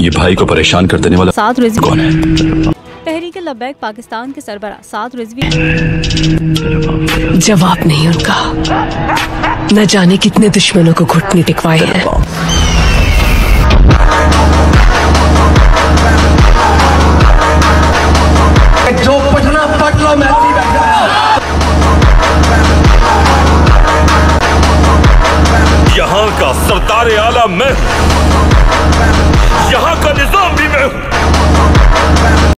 ये भाई को परेशान कर देने वाला साद रिजवी कौन है? तहरीक लब्बैक पाकिस्तान के सरबराह साद रिजवी। जवाब नहीं उनका। न जाने कितने दुश्मनों को घुटने टिकवाए हैं। जो पढ़ना पढ़ लो, मैं नहीं बैठा। यहाँ का सरदार आला मैं, यहाँ का निजाम भी मैं हूँ।